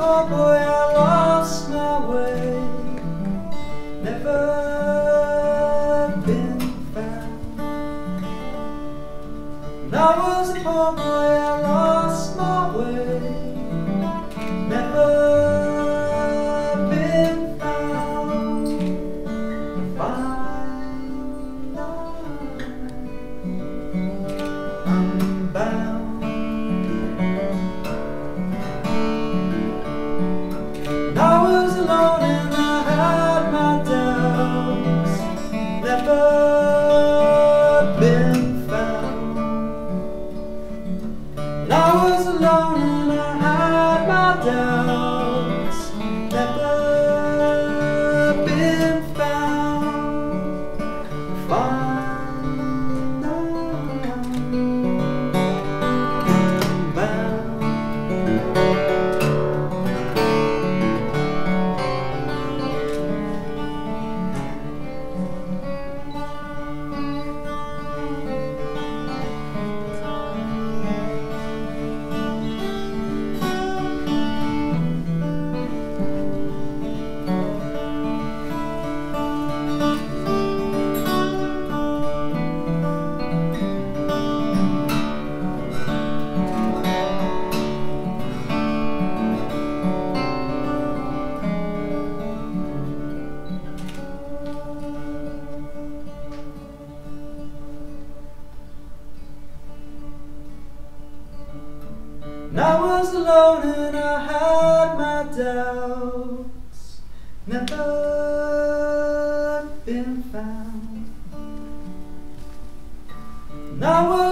poor boy, I lost my way, never been found. And I was a poor boy, I lost my way, never been found. Find I'm bound. I was alone and I had my doubts, never been found. And I was alone and I had my doubts, never been found. Find I'm bound. And I was alone and I had my doubts, never been found. And I was